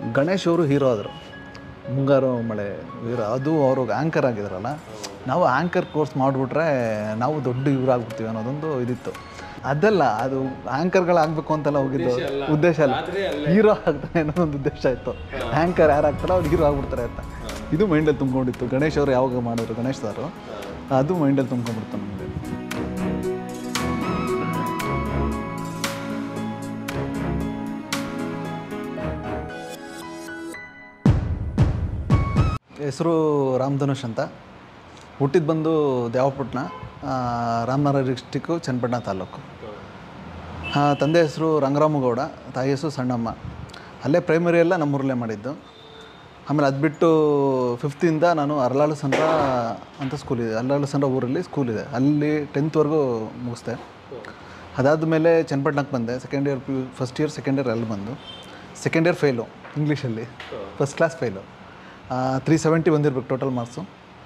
ಗಣೇಶ್ ಅವರು ಹೀರೋ ಆದರು. ಮುಂಗಾರು ಮಳೆ ವೀರ ಅದು ಅವರು ಆ್ಯಂಕರ್ ಆಗಿದ್ರಲ್ಲ, ನಾವು ಆ್ಯಂಕರ್ ಕೋರ್ಸ್ ಮಾಡಿಬಿಟ್ರೆ ನಾವು ದೊಡ್ಡ ಇವರಾಗ್ಬಿಡ್ತೀವಿ ಅನ್ನೋದೊಂದು ಇದಿತ್ತು. ಅದಲ್ಲ, ಅದು ಆ್ಯಂಕರ್ಗಳಾಗಬೇಕು ಅಂತೆಲ್ಲ ಹೋಗಿದ್ದು ಉದ್ದೇಶ ಅಲ್ಲ, ಹೀರೋ ಆಗ್ತಾನೆ ಅನ್ನೋದೊಂದು ಉದ್ದೇಶ ಇತ್ತು. ಆ್ಯಂಕರ್ ಯಾರು ಆಗ್ತಾರೋ ಅವ್ರು ಹೀರೋ ಆಗ್ಬಿಡ್ತಾರೆ ಅಂತ. ಇದು ಮೈಂಡಲ್ಲಿ ತುಂಬ್ಕೊಂಡಿತ್ತು. ಗಣೇಶ್ ಅವರು ಯಾವಾಗ ಮಾಡಿದ್ರು, ಗಣೇಶ್ ಸಾರು, ಅದು ಮೈಂಡಲ್ಲಿ ತುಂಬ್ಕೊಂಡ್ಬಿಡ್ತು ನಮಗೆ. ಹೆಸರು ರಾಮಧನುಷ್ ಅಂತ. ಹುಟ್ಟಿದ್ದು ಬಂದು ದೇವಪಟ್ಟಣ, ರಾಮನಗರ ಡಿಸ್ಟಿಕ್ಕು, ಚನ್ನಪಟ್ಟಣ ತಾಲೂಕು. ತಂದೆ ಹೆಸರು ರಂಗರಾಮಗೌಡ, ತಾಯಿ ಹೆಸರು ಸಣ್ಣಮ್ಮ. ಅಲ್ಲೇ ಪ್ರೈಮರಿ ಎಲ್ಲ ನಮ್ಮೂರಲ್ಲೇ ಮಾಡಿದ್ದು. ಆಮೇಲೆ ಅದು ಬಿಟ್ಟು 5th ನಾನು ಅರಳಾಳು ಸಂದ್ರ ಅಂತ ಸ್ಕೂಲಿದೆ, ಅರಳಾಳು ಸಂದ್ರ ಊರಲ್ಲಿ ಸ್ಕೂಲಿದೆ, ಅಲ್ಲಿ 10th ಮುಗಿಸ್ದೆ. ಅದಾದಮೇಲೆ ಚನ್ನಪಟ್ಟಣಕ್ಕೆ ಬಂದೆ. ಫಸ್ಟ್ ಇಯರ್ ಸೆಕೆಂಡ್ ಇಯರ್ ಅಲ್ಲಿ ಬಂದು ಸೆಕೆಂಡ್ ಇಯರ್ ಫೇಲು ಇಂಗ್ಲೀಷಲ್ಲಿ, ಫಸ್ಟ್ ಕ್ಲಾಸ್ ಫೇಲು. 370 ಬಂದಿರ್ಬೇಕು ಟೋಟಲ್ ಮಾರ್ಕ್ಸು.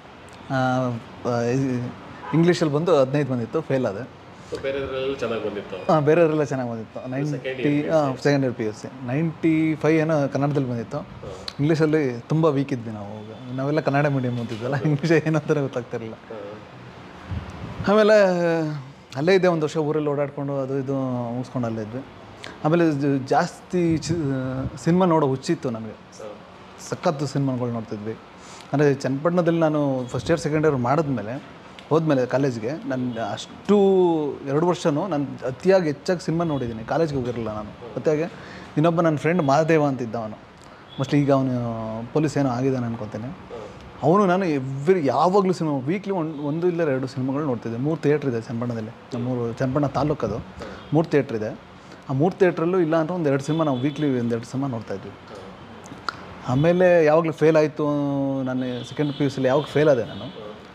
ಇಂಗ್ಲೀಷಲ್ಲಿ ಬಂದು 15 ಬಂದಿತ್ತು, ಫೇಲ್ ಆದೆ. ಬೇರೆಯವರೆಲ್ಲ ಚೆನ್ನಾಗಿ ಬಂದಿತ್ತು. ಬೇರೆಯವರೆಲ್ಲ ಚೆನ್ನಾಗಿ ಬಂದಿತ್ತು. 90 ಸೆಕೆಂಡ್ ಇಯರ್ PUC 95 ಏನೋ ಕನ್ನಡದಲ್ಲಿ ಬಂದಿತ್ತು. ಇಂಗ್ಲೀಷಲ್ಲಿ ತುಂಬ ವೀಕ್ ಇದ್ವಿ ನಾವೆಲ್ಲ ಕನ್ನಡ ಮೀಡಿಯಮ್ ಓದಿದ್ವಲ್ಲ, ಇಂಗ್ಲೀಷ್ ಏನಂತಾರೆ ಗೊತ್ತಾಗ್ತಿರಲಿಲ್ಲ. ಆಮೇಲೆ ಅಲ್ಲೇ ಇದ್ದೆ ಒಂದು ವರ್ಷ, ಊರಲ್ಲಿ ಓಡಾಡಿಕೊಂಡು ಅದು ಇದು ಮುಗಿಸ್ಕೊಂಡು ಅಲ್ಲೇ ಇದ್ವಿ. ಆಮೇಲೆ ಜಾಸ್ತಿ ಸಿನಿಮಾ ನೋಡೋ ಹುಚ್ಚಿತ್ತು ನನಗೆ, ಸಖತ್ತು ಸಿನಿಮಾಗಳು ನೋಡ್ತಿದ್ವಿ. ಅಂದರೆ ಚನ್ನಪಟ್ಟಣದಲ್ಲಿ ನಾನು ಫಸ್ಟ್ ಇಯರ್ ಸೆಕೆಂಡ್ ಇಯರ್ ಮಾಡಿದ್ಮೇಲೆ ಹೋದ್ಮೇಲೆ ಕಾಲೇಜ್ಗೆ ನಾನು ಅಷ್ಟು 2 ವರ್ಷವೂ ನಾನು ಹೆಚ್ಚಾಗಿ ಸಿನಿಮಾ ನೋಡಿದ್ದೀನಿ. ಕಾಲೇಜ್ಗೆ ಹೋಗಿರಲಿಲ್ಲ ನಾನು. ಅತಿಯಾಗಿ ಇನ್ನೊಬ್ಬ ನನ್ನ ಫ್ರೆಂಡ್ ಮಹಾದೇವ ಅಂತಿದ್ದ, ಅವನು ಮೋಸ್ಟ್ಲಿ ಈಗ ಅವನು ಪೊಲೀಸ್ ಏನೋ ಆಗಿದ್ದಾನೆ ಅನ್ಕೊತೀನಿ. ಅವನು ನಾನು ಯಾವಾಗಲೂ ಸಿನಿಮಾ ವೀಕ್ಲಿ 1 ಇಲ್ಲ 2 ಸಿನಿಮಾಗಳು ನೋಡ್ತಿದ್ದೆ. 3 ಥಿಯೇಟ್ರ್ ಇದೆ ಚನ್ನಪಟ್ಟಣದಲ್ಲಿ, ಚನ್ನಪಟ್ಟಣ ತಾಲೂಕದು 3 ಥಿಯೇಟ್ರ್ ಇದೆ. ಆ 3 ಥಿಯೇಟ್ರಲ್ಲೂ ಇಲ್ಲ ಅಂತ 1-2 ಸಿನಿಮಾ ನಾವು ವೀಕ್ಲಿ 1-2 ಸಿನಿಮಾ ನೋಡ್ತಾಯಿದ್ವಿ. ಆಮೇಲೆ ಯಾವಾಗಲೂ ಫೇಲ್ ಆಯಿತು ನಾನು ಸೆಕೆಂಡ್ PUCಲಿ, ಯಾವಾಗ ಫೇಲ್ ಆದೆ ನಾನು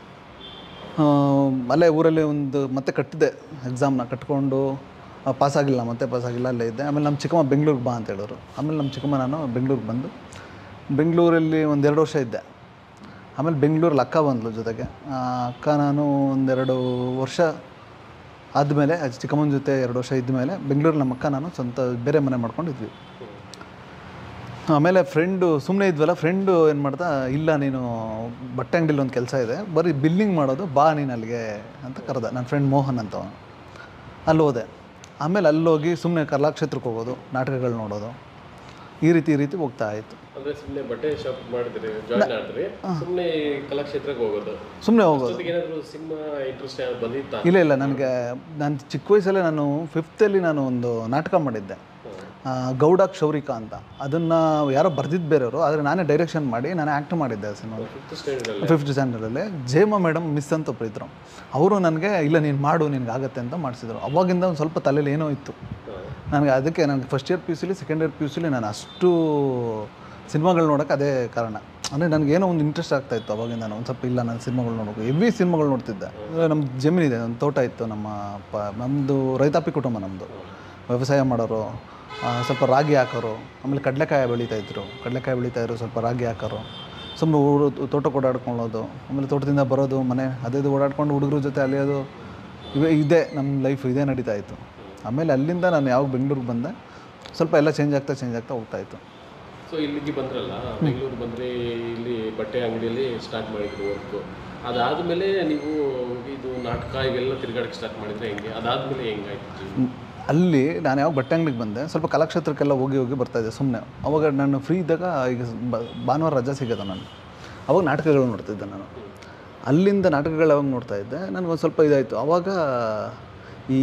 ಅಲ್ಲೇ ಊರಲ್ಲಿ ಮತ್ತೆ ಕಟ್ಟಿದೆ ಎಕ್ಸಾಮ್ನ, ಕಟ್ಕೊಂಡು ಪಾಸಾಗಿಲ್ಲ, ಮತ್ತೆ ಪಾಸಾಗಿಲ್ಲ, ಅಲ್ಲೇ ಇದ್ದೆ. ಆಮೇಲೆ ನಮ್ಮ ಚಿಕ್ಕಮ್ಮ ಬೆಂಗಳೂರಿಗೆ ಬಾ ಅಂತ ಹೇಳಿದ್ರು. ಆಮೇಲೆ ನಮ್ಮ ಚಿಕ್ಕಮ್ಮ ನಾನು ಬೆಂಗಳೂರಿಗೆ ಬಂದು ಬೆಂಗಳೂರಲ್ಲಿ 1-2 ವರ್ಷ ಇದ್ದೆ. ಆಮೇಲೆ ಬೆಂಗಳೂರಲ್ಲಿ ಅಕ್ಕ ಬಂದಳು ಜೊತೆಗೆ. ಅಕ್ಕ ನಾನು 1-2 ವರ್ಷ ಆದಮೇಲೆ ಚಿಕ್ಕಮ್ಮನ ಜೊತೆ 2 ವರ್ಷ ಇದ್ದಮೇಲೆ ಬೆಂಗಳೂರಲ್ಲಿ ನಮ್ಮ ಅಕ್ಕ ನಾನು ಸ್ವಂತ ಬೇರೆ ಮನೆ ಮಾಡ್ಕೊಂಡಿದ್ವಿ. ಆಮೇಲೆ ಫ್ರೆಂಡು ಸುಮ್ಮನೆ ಇದ್ವಲ್ಲ, ಫ್ರೆಂಡು ಏನು ಮಾಡ್ದ, ಇಲ್ಲ ನೀನು ಬಟ್ಟೆ ಅಂಗಡಿಲಿ ಒಂದು ಕೆಲಸ ಇದೆ, ಬರೀ ಬಿಲ್ಲಿಂಗ್ ಮಾಡೋದು, ಬಾ ನೀನು ಅಲ್ಲಿಗೆ ಅಂತ ಕರೆದ. ನನ್ನ ಫ್ರೆಂಡ್ ಮೋಹನ್ ಅಂತ, ಅಲ್ಲಿ ಹೋದೆ. ಆಮೇಲೆ ಅಲ್ಲೋಗಿ ಸುಮ್ಮನೆ ಕಲಾಕ್ಷೇತ್ರಕ್ಕೆ ಹೋಗೋದು, ನಾಟಕಗಳು ನೋಡೋದು, ಈ ರೀತಿ ಹೋಗ್ತಾ ಇತ್ತು. ಅಂದರೆ ಸುಮ್ಮನೆ ಬಟ್ಟೆ ಶಾಪ್ ಮಾಡಿದ್ರಿ, ಜಾಯ್ನ್ ಮಾಡಿದ್ರಿ, ಸುಮ್ಮನೆ ಕಲಾಕ್ಷೇತ್ರಕ್ಕೆ ಹೋಗೋದು, ಸುಮ್ಮನೆ ಹೋಗೋದು. ಏನಾದರೂ ಸಿನಿಮಾ ಇಂಟ್ರೆಸ್ಟ್ ಬಂದಿತ್ತಾ? ಇಲ್ಲ, ನಾನು ಚಿಕ್ಕ ವಯಸ್ಸಲ್ಲೇ ನಾನು 5th ನಾನು ಒಂದು ನಾಟಕ ಮಾಡಿದ್ದೆ, ಗೌಡ ಕ್ಷೌರಿಕ ಅಂತ. ಅದನ್ನು ಯಾರೋ ಬರ್ದಿದ್ದು ಬೇರೆಯವರು, ಆದರೆ ನಾನೇ ಡೈರೆಕ್ಷನ್ ಮಾಡಿ ನಾನು ಆ್ಯಕ್ಟ್ ಮಾಡಿದ್ದೆ ಆ ಸಿನಿಮಾ. 5th ಸ್ಟ್ಯಾಂಡರ್ಡಲ್ಲಿ ಜಯಮ್ಮ ಮೇಡಮ್ ಮಿಸ್ ಅಂತ ಒಬ್ಬರು ಇದ್ದರು. ಅವರು ನನಗೆ ಇಲ್ಲ ನೀನು ಮಾಡು, ನಿನಗೆ ಆಗುತ್ತೆ ಅಂತ ಮಾಡಿಸಿದ್ರು. ಅವಾಗಿಂದ ಒಂದು ಸ್ವಲ್ಪ ತಲೆಯಲ್ಲಿ ಏನೋ ಇತ್ತು ನನಗೆ. ಅದಕ್ಕೆ ನನಗೆ ಫಸ್ಟ್ ಇಯರ್ PUCಲಿ ಸೆಕೆಂಡ್ ಇಯರ್ PUCಲಿ ನಾನು ಅಷ್ಟು ಸಿನಿಮಾಗಳು ನೋಡೋಕ್ಕೆ ಅದೇ ಕಾರಣ. ಅಂದರೆ ನನಗೇನೋ ಒಂದು ಇಂಟ್ರೆಸ್ಟ್ ಆಗ್ತಾಯಿತ್ತು ಅವಾಗಿಂದ. ನಾನು ಒಂದು ಸ್ವಲ್ಪ ಇಲ್ಲ ನಾನು ಸಿನಿಮಾಗಳು ನೋಡೋಕೆ ಹೆವಿ ಸಿನಿಮಾಗಳು ನೋಡ್ತಿದ್ದೆ. ನಮ್ಮ ಜಮೀನಿದೆ, ಒಂದು ತೋಟ ಇತ್ತು, ನಮ್ಮದು ರೈತಾಪಿ ಕುಟುಂಬ, ನಮ್ಮದು ವ್ಯವಸಾಯ ಮಾಡೋರು, ಸ್ವಲ್ಪ ರಾಗಿ ಹಾಕೋರು. ಆಮೇಲೆ ಕಡಲೆಕಾಯಿ ಬೆಳೀತಾಯಿದ್ರು, ಸ್ವಲ್ಪ ರಾಗಿ ಹಾಕೋರು. ಸುಮ್ಮನೆ ತೋಟಕ್ಕೆ ಓಡಾಡ್ಕೊಳ್ಳೋದು, ಆಮೇಲೆ ತೋಟದಿಂದ ಬರೋದು, ಮನೆ ಅದೇ ಓಡಾಡ್ಕೊಂಡು ಹುಡುಗರ ಜೊತೆ ಅಲಿಯೋದು, ಇದೇ ನಮ್ಮ ಲೈಫ್, ಇದೇ ನಡೀತಾ ಇತ್ತು. ಆಮೇಲೆ ಅಲ್ಲಿಂದ ನಾನು ಯಾವಾಗ ಬೆಂಗಳೂರಿಗೆ ಬಂದೆ, ಸ್ವಲ್ಪ ಎಲ್ಲ ಚೇಂಜ್ ಆಗ್ತಾ ಹೋಗ್ತಾಯಿತ್ತು. ಸೊ ಇಲ್ಲಿಗೆ ಬಂದ್ರಲ್ಲ, ಬೆಂಗಳೂರು ಬಂದರೆ ಇಲ್ಲಿ ಬಟ್ಟೆ ಅಂಗಡಿಯಲ್ಲಿ ಸ್ಟಾರ್ಟ್ ಮಾಡಿದ್ರು ವರ್ಕು. ಅದಾದಮೇಲೆ ನೀವು ಇದು ನಾಟಕ ಇವೆಲ್ಲ ತಿರುಗಾಡಕ್ಕೆ ಸ್ಟಾರ್ಟ್ ಮಾಡಿದರೆ ಹೆಂಗೆ? ಅದಾದಮೇಲೆ ಹೆಂಗಾಯ್ತು? ಅಲ್ಲಿ ನಾನು ಯಾವಾಗ ಬಟ್ಟೆ ಅಂಗಡಿಗೆ ಬಂದೆ, ಸ್ವಲ್ಪ ಕಲಾಕ್ಷೇತ್ರಕ್ಕೆಲ್ಲ ಹೋಗಿ ಬರ್ತಾಯಿದ್ದೆ ಸುಮ್ಮನೆ. ಅವಾಗ ನಾನು ಫ್ರೀ ಇದ್ದಾಗ, ಈಗ ಭಾನುವಾರ ರಜೆ ಸಿಗೋದು ನಾನು, ಅವಾಗ ನಾಟಕಗಳು ನೋಡ್ತಿದ್ದೆ ನಾನು. ಅಲ್ಲಿಂದ ನಾಟಕಗಳು ಯಾವಾಗ ನೋಡ್ತಾಯಿದ್ದೆ, ನನಗೊಂದು ಸ್ವಲ್ಪ ಇದಾಯಿತು. ಆವಾಗ ಈ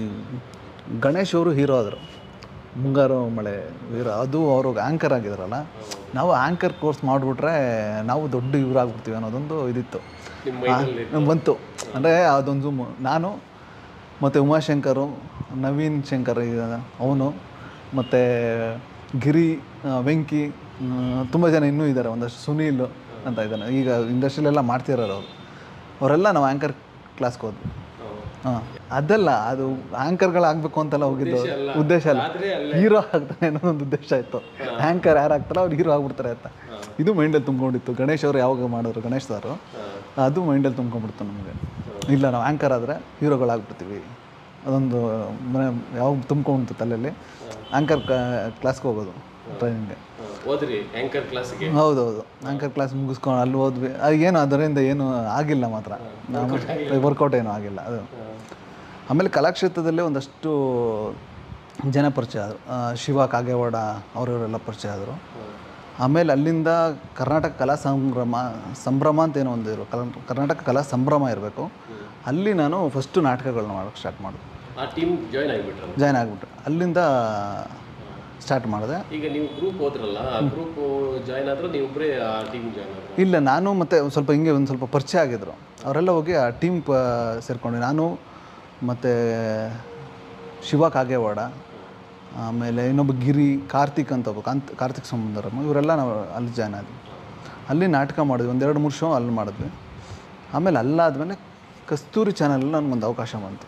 ಗಣೇಶ್ ಅವರು ಹೀರೋ ಆದರು, ಮುಂಗಾರು ಮಳೆ ವೀರ, ಅದು ಅವರು ಆ್ಯಂಕರ್ ಆಗಿದಾರಲ್ಲ, ನಾವು ಆ್ಯಂಕರ್ ಕೋರ್ಸ್ ಮಾಡಿಬಿಟ್ರೆ ನಾವು ದೊಡ್ಡ ಇವರಾಗ್ಬಿಡ್ತೀವಿ ಅನ್ನೋದೊಂದು ಇದಿತ್ತು ಬಂತು. ಅಂದರೆ ಅದೊಂದು ನಾನು ಮತ್ತು ಉಮಾಶಂಕರು, ನವೀನ್ ಶಂಕರ್ ಅವನು, ಮತ್ತು ಗಿರಿ, ವೆಂಕಿ, ತುಂಬ ಜನ ಇನ್ನೂ ಇದ್ದಾರೆ, ಒಂದಷ್ಟು ಸುನೀಲ್ ಅಂತ ಇದ್ದಾನೆ, ಈಗ ಇಂಡಸ್ಟ್ರಿಯಲ್ಲೆಲ್ಲ ಮಾಡ್ತಿರೋರು ಅವರೆಲ್ಲ ನಾವು ಆ್ಯಂಕರ್ ಕ್ಲಾಸ್ಗೆ ಹೋದ್ವಿ. ಅದಲ್ಲ, ಅದು ಆ್ಯಂಕರ್ಗಳಾಗಬೇಕು ಅಂತೆಲ್ಲ ಹೋಗಿದ್ದು ಉದ್ದೇಶ ಅಲ್ಲ, ಹೀರೋ ಆಗ್ತಾನೆ ಅನ್ನೋದೊಂದು ಉದ್ದೇಶ ಇತ್ತು. ಆ್ಯಂಕರ್ ಯಾರು ಆಗ್ತಾರೋ ಅವ್ರು ಹೀರೋ ಆಗ್ಬಿಡ್ತಾರೆ ಅಂತ. ಇದು ಮೈಂಡಲ್ಲಿ ತುಂಬ್ಕೊಂಡಿತ್ತು. ಗಣೇಶ್ ಅವರು ಯಾವಾಗ ಮಾಡಿದ್ರು, ಗಣೇಶ್ ಸಾರು, ಅದು ಮೈಂಡಲ್ಲಿ ತುಂಬ್ಕೊಂಡ್ಬಿಡ್ತು ನಮಗೆ. ಇಲ್ಲ ನಾವು ಆ್ಯಂಕರ್ ಆದರೆ ಹೀರೋಗಳಾಗ್ಬಿಡ್ತೀವಿ, ಅದೊಂದು ಯಾವಾಗ ತುಂಬ್ಕೊಂಡ್ತು ತಲೆಯಲ್ಲಿ. ಆ್ಯಂಕರ್ ಕ್ಲಾಸ್ಗೆ ಹೋಗೋದು, ಟ್ರೈನಿಂಗ್ಗೆ. ಹೋದ್ರಿ ಆ್ಯಂಕರ್ ಕ್ಲಾಸಿಗೆ? ಹೌದೌದು, ಆ್ಯಂಕರ್ ಕ್ಲಾಸ್ ಮುಗಿಸ್ಕೊಂಡು ಅಲ್ಲಿ ಹೋದ್ವಿ. ಅದು ಏನು ಅದರಿಂದ ಏನು ಆಗಿಲ್ಲ ಮಾತ್ರ, ನಾವು ವರ್ಕೌಟ್ ಏನೂ ಆಗಿಲ್ಲ ಅದು. ಆಮೇಲೆ ಕಲಾಕ್ಷೇತ್ರದಲ್ಲೇ ಒಂದಷ್ಟು ಜನ ಪರಿಚಯ ಆದರು. ಶಿವ ಕಾಗೇವಾಡ ಅವರವರೆಲ್ಲ ಪರಿಚಯ ಆದರು. ಆಮೇಲೆ ಅಲ್ಲಿಂದ ಕರ್ನಾಟಕ ಕಲಾ ಸಂಭ್ರಮ ಅಂತ ಏನೋ ಒಂದು ಕರ್ನಾಟಕ ಕಲಾ ಸಂಭ್ರಮ ಇರಬೇಕು, ಅಲ್ಲಿ ನಾನು ಫಸ್ಟು ನಾಟಕಗಳನ್ನ ಮಾಡೋಕ್ಕೆ ಸ್ಟಾರ್ಟ್ ಮಾಡಿದೆ. ಆ ಟೀಮ್ ಜಾಯ್ನ್ ಆಗಿಬಿಟ್ರೆ ಅಲ್ಲಿಂದ ಸ್ಟಾರ್ಟ್ ಮಾಡಿದೆ. ಈಗ ನೀವು ಗ್ರೂಪ್ ಹೋದ್ರಲ್ಲ, ಆ ಗ್ರೂಪ್ ಜಾಯ್ನ್ ಆದ್ರೆ ನೀವು ಒಬ್ಬರೇ ಆ ಟೀಮ್ ಜಾಯ್ನ್ ಆದ್ರೆ? ಇಲ್ಲ, ನಾನು ಮತ್ತು ಸ್ವಲ್ಪ ಹಿಂಗೆ ಒಂದು ಸ್ವಲ್ಪ ಪರಿಚಯ ಆಗಿದ್ದರು ಅವರೆಲ್ಲ, ಹೋಗಿ ಆ ಟೀಮ್ ಸೇರಿಕೊಂಡೆ. ನಾನು ಮತ್ತು ಶಿವ ಕಾಗೇವಾಡ, ಆಮೇಲೆ ಇನ್ನೊಬ್ಬ ಗಿರಿ, ಕಾರ್ತಿಕ್ ಅಂತ ಒಬ್ಬ ಕಾರ್ತಿಕ್ ಸಮುದ್ರಮ್ಮ, ಇವರೆಲ್ಲ ನಾವು ಅಲ್ಲಿ ಜಾಯ್ನ್ ಆದ್ವಿ. ಅಲ್ಲಿ ನಾಟಕ ಮಾಡಿದ್ವಿ, 1-2-3 ಶೋ ಅಲ್ಲಿ ಮಾಡಿದ್ವಿ. ಆಮೇಲೆ ಅಲ್ಲಾದಮೇಲೆ ಕಸ್ತೂರಿ ಚಾನಲಲ್ಲಿ ನನಗೊಂದು ಅವಕಾಶ ಬಂತು.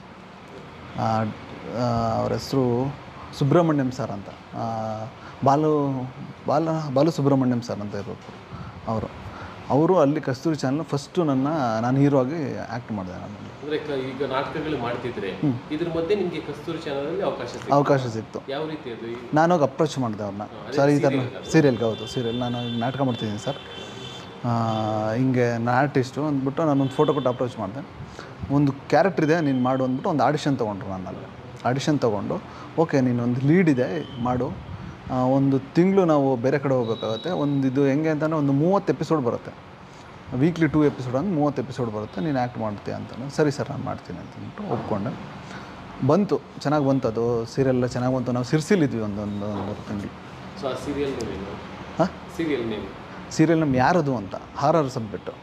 ಅವ್ರ ಹೆಸರು ಸುಬ್ರಹ್ಮಣ್ಯಂ ಸರ್ ಅಂತ, ಬಾಲು ಸುಬ್ರಹ್ಮಣ್ಯಂ ಸರ್ ಅಂತ ಇರಬೇಕು ಅವರು ಅಲ್ಲಿ ಕಸ್ತೂರಿ ಚಾನಲ್ ಫಸ್ಟು ನಾನು ಹೀರೋ ಆಗಿ ಆ್ಯಕ್ಟ್ ಮಾಡಿದೆ. ನಾನು ಅಂದರೆ ಈಗ ನಾಟಕಗಳು ಮಾಡ್ತಿದ್ರೆ ಇದ್ರ ಮಧ್ಯೆ ನಿಮಗೆ ಕಸ್ತೂರಿ ಚಾನಲಲ್ಲಿ ಅವಕಾಶ ಸಿಕ್ತು. ಯಾವ ರೀತಿ ಅದು? ನಾನು ಹೋಗಿ ಅಪ್ರೋಚ್ ಮಾಡಿದೆ ಅವ್ರನ್ನ, ಸರ್ ಈ ಥರ ಸೀರಿಯಲ್ಗೆ. ಹೌದು, ಸೀರಿಯಲ್ ನಾನು ನಾಟಕ ಮಾಡ್ತಿದ್ದೀನಿ ಸರ್, ಹಿಂಗೆ ನಾನು ಆರ್ಟಿಸ್ಟು ಅಂದ್ಬಿಟ್ಟು ನಾನೊಂದು ಫೋಟೋ ಕೊಟ್ಟು ಅಪ್ರೋಚ್ ಮಾಡಿದೆ. ಒಂದು ಕ್ಯಾರೆಕ್ಟರ್ ಇದೆ, ನೀನು ಮಾಡು ಅಂದ್ಬಿಟ್ಟು ಒಂದು ಆಡಿಷನ್ ತೊಗೊಂಡ್ರು. ನನ್ನಲ್ಲಿ ಆಡಿಷನ್ ತೊಗೊಂಡು, ಓಕೆ ನೀನೊಂದು ಲೀಡ್ ಇದೆ ಮಾಡು, 1 ತಿಂಗಳು ನಾವು ಬೇರೆ ಕಡೆ ಹೋಗ್ಬೇಕಾಗುತ್ತೆ, ಇದು ಹೆಂಗೆ ಅಂತಲೇ ಒಂದು 30 ಎಪಿಸೋಡ್ ಬರುತ್ತೆ, ವೀಕ್ಲಿ 2 ಎಪಿಸೋಡ್ ಅಂದ್ರೆ 30 ಎಪಿಸೋಡ್ ಬರುತ್ತೆ, ನೀನು ಆ್ಯಕ್ಟ್ ಮಾಡ್ತೀಯ ಅಂತ. ಸರಿ ಸರ್ ನಾನು ಮಾಡ್ತೀನಿ ಅಂತಂದ್ಬಿಟ್ಟು ಒಪ್ಕೊಂಡೆ. ಬಂತು, ಚೆನ್ನಾಗಿ ಬಂತು, ಅದು ಸೀರಿಯಲ್ ಚೆನ್ನಾಗಿ ಬಂತು. ನಾವು ಸಿರ್ಸಿಲಿದ್ವಿ ಒಂದು ತಿಂಗಳು. ಸೊ ಆ ಸೀರಿಯಲ್ ನೇಮ್? ಹಾಂ, ಸೀರಿಯಲ್ ನಮ್ಮ ಯಾರದು ಅಂತ, ಹಾರರ್ ಸಬ್ಜೆಕ್ಟು.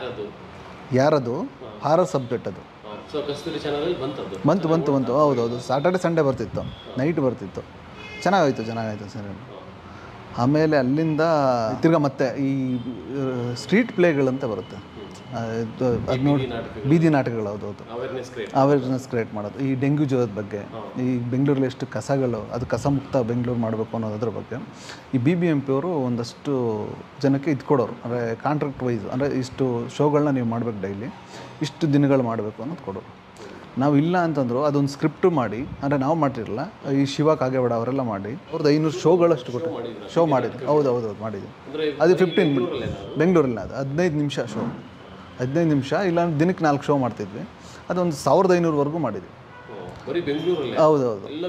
ಯಾರದು ಹಾರರ್ ಸಬ್ಜೆಕ್ಟ್ ಅದು. ಸೊ ಕಸ್ತೂರಿ ಚಾನಲಲ್ಲಿ ಬಂತು. ಹೌದೌದು, ಸಾಟರ್ಡೆ ಸಂಡೇ ಬರ್ತಿತ್ತು, ನೈಟ್ ಬರ್ತಿತ್ತು. ಚೆನ್ನಾಗಾಯಿತು ಸೀರಿಯಲ್. ಆಮೇಲೆ ಅಲ್ಲಿಂದ ತಿರ್ಗಾ ಮತ್ತೆ ಈ ಸ್ಟ್ರೀಟ್ ಪ್ಲೇಗಳಂತ ಬರುತ್ತೆ, ಅದು ನೋಡಿ, ಬೀದಿ ನಾಟಕಗಳು. ಹೌದೌದು, ಅವೇರ್ನೆಸ್ ಕ್ರಿಯೇಟ್ ಮಾಡೋದು. ಈ ಡೆಂಗ್ಯೂ ಜ್ವರದ ಬಗ್ಗೆ, ಈ ಬೆಂಗಳೂರಲ್ಲಿ ಎಷ್ಟು ಕಸಗಳು, ಅದು ಕಸ ಮುಕ್ತ ಬೆಂಗಳೂರು ಮಾಡಬೇಕು ಅನ್ನೋದ್ರ ಬಗ್ಗೆ ಈ BBMP ಅವರು ಒಂದಷ್ಟು ಜನಕ್ಕೆ ಇದು ಕೊಡೋರು. ಅಂದರೆ ಕಾಂಟ್ರಾಕ್ಟ್ ವೈಸ್, ಅಂದರೆ ಇಷ್ಟು ಶೋಗಳನ್ನ ನೀವು ಮಾಡಬೇಕು, ಡೈಲಿ ಇಷ್ಟು ದಿನಗಳು ಮಾಡಬೇಕು ಅನ್ನೋದು ಕೊಡೋರು. ನಾವು ಇಲ್ಲ ಅಂತಂದ್ರು ಅದೊಂದು ಸ್ಕ್ರಿಪ್ಟು ಮಾಡಿ, ಅಂದರೆ ನಾವು ಮಾಡಿರಲ್ಲ, ಈ ಶಿವ ಕಾಗೇವಾಡ ಅವರೆಲ್ಲ ಮಾಡಿ ಅವ್ರದ್ದು 500 ಶೋಗಳಷ್ಟು ಕೊಟ್ಟು ಶೋ ಮಾಡಿದ್ರು. ಹೌದು ಮಾಡಿದ್ವಿ. ಅದು 15 ಮಿನಿಟ್ ಬೆಂಗಳೂರಲ್ಲಿ, ಅದು 15 ನಿಮಿಷ ಶೋ, 15 ನಿಮಿಷ, ಇಲ್ಲ ದಿನಕ್ಕೆ 4 ಶೋ ಮಾಡ್ತಿದ್ವಿ. ಅದೊಂದು 1500ವರೆಗೂ ಮಾಡಿದ್ವಿ. ಹೌದೌದು,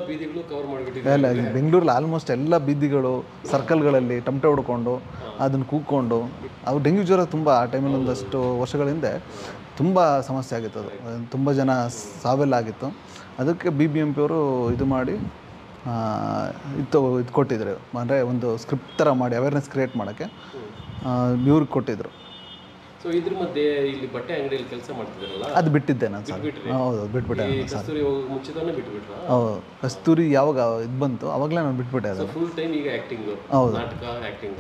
ಎಲ್ಲ ಬೆಂಗಳೂರಲ್ಲಿ ಆಲ್ಮೋಸ್ಟ್ ಎಲ್ಲ ಬೀದಿಗಳು, ಸರ್ಕಲ್ಗಳಲ್ಲಿ ಟಮಟೆ ಹೊಡ್ಕೊಂಡು ಅದನ್ನು ಕೂತ್ಕೊಂಡು, ಅವು ಡೆಂಗ್ಯೂ ಜ್ವರ ತುಂಬ ಆ ಟೈಮಲ್ಲಿ ಒಂದಷ್ಟು ವರ್ಷಗಳ ಹಿಂದೆ ತುಂಬ ಸಮಸ್ಯೆ ಆಗಿತ್ತು. ಅದು ತುಂಬ ಜನ ಸಾವೆಲ್ಲ ಆಗಿತ್ತು. ಅದಕ್ಕೆ BBMP ಅವರು ಇದು ಮಾಡಿ ಇದು ಕೊಟ್ಟಿದ್ರು, ಅಂದರೆ ಒಂದು ಸ್ಕ್ರಿಪ್ಟ್ ಥರ ಮಾಡಿ ಅವೇರ್ನೆಸ್ ಕ್ರಿಯೇಟ್ ಮಾಡೋಕ್ಕೆ ಇವ್ರಿಗೆ ಕೊಟ್ಟಿದ್ರು. ಸೊ ಇದ್ರ ಮಧ್ಯೆ ಇಲ್ಲಿ ಬಟ್ಟೆ ಅಂಗಡಿಯಲ್ಲಿ ಕೆಲಸ ಮಾಡ್ತಿದ್ರಲ್ಲ, ಅದು ಬಿಟ್ಟಿದ್ದೆ ನಾನು ಸರ್. ಹೌದು, ಬಿಟ್ಬಿಟ್ಟೆ ಸರ್. ಹೌದು, ಕಸ್ತೂರಿ ಯಾವಾಗ ಇದು ಬಂತು ಅವಾಗಲೇ ನಾನು ಬಿಟ್ಬಿಟ್ಟೆ. ಅದು ಫುಲ್ ಟೈಮ್ ಈಗ ಆ್ಯಕ್ಟಿಂಗ್, ಹೌದು, ನಾಟಕ, ಆ್ಯಕ್ಟಿಂಗ್.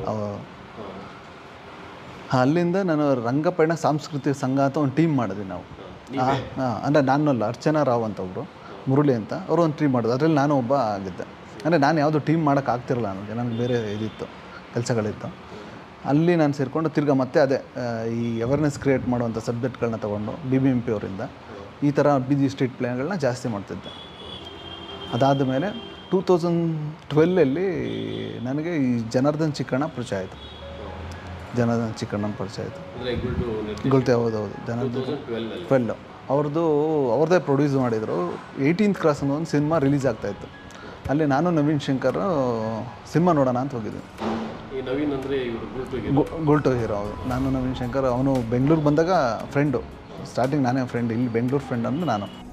ಅಲ್ಲಿಂದ ನಾನು ರಂಗಪಯಣ ಸಾಂಸ್ಕೃತಿಕ ಸಂಘ ಅಂತ ಒಂದು ಟೀಮ್ ಮಾಡಿದ್ವಿ ನಾವು. ಅಂದರೆ ನಾನಲ್ಲ, ಅರ್ಚನಾ ರಾವ್ ಅಂತ ಒಬ್ಬರು, ಮುರಳಿ ಅಂತ, ಅವರು ಒಂದು ಟೀಮ್ ಮಾಡೋದು. ಅದರಲ್ಲಿ ನಾನು ಒಬ್ಬ ಆಗಿದ್ದೆ. ಅಂದರೆ ನಾನು ಯಾವುದೋ ಟೀಮ್ ಮಾಡೋಕ್ಕಾಗ್ತಿರಲ್ಲ ನನಗೆ ಬೇರೆ ಇದಿತ್ತು, ಕೆಲಸಗಳಿತ್ತು. ಅಲ್ಲಿ ನಾನು ಸೇರಿಕೊಂಡು ತಿರ್ಗಾ ಮತ್ತೆ ಅದೇ ಈ ಅವೇರ್ನೆಸ್ ಕ್ರಿಯೇಟ್ ಮಾಡುವಂಥ ಸಬ್ಜೆಕ್ಟ್ಗಳನ್ನ ತೊಗೊಂಡು BBMP ಅವರಿಂದ ಈ ಥರ ಬೀದಿ ಸ್ಟ್ರೀಟ್ ಪ್ಲೇಗಳನ್ನ ಜಾಸ್ತಿ ಮಾಡ್ತಿದ್ದೆ. ಅದಾದ ಮೇಲೆ 2012 ನನಗೆ ಈ ಜನಾರ್ದನ್ ಚಿಕ್ಕಣ್ಣ ಪರಿಚಯ ಆಯಿತು. ಗುಲ್ತೆ, ಹೌದೌದು, ಜನಾರ್ದನ್ 12 ಅವ್ರದ್ದೇ ಪ್ರೊಡ್ಯೂಸ್ ಮಾಡಿದರು. 18th ಕ್ರಾಸ್ ಅನ್ನೋ ಒಂದು ಸಿನಿಮಾ ರಿಲೀಸ್ ಆಗ್ತಾಯಿತ್ತು. ಅಲ್ಲಿ ನಾನು ನವೀನ್ ಶಂಕರ್ ಸಿನಿಮಾ ನೋಡೋಣ ಅಂತ ಹೋಗಿದ್ವಿ. ಗುಲ್ಟು ಹೀರೋ. ನಾನು ನವೀನ್ ಶಂಕರ್, ಅವನು ಬೆಂಗಳೂರಿಗೆ ಬಂದಾಗ ಫ್ರೆಂಡು, ಸ್ಟಾರ್ಟಿಂಗ್ ನಾನೇ ಫ್ರೆಂಡ್, ಇಲ್ಲಿ ಬೆಂಗಳೂರು ಫ್ರೆಂಡ್ ಅಂದ್ರೆ ನಾನು.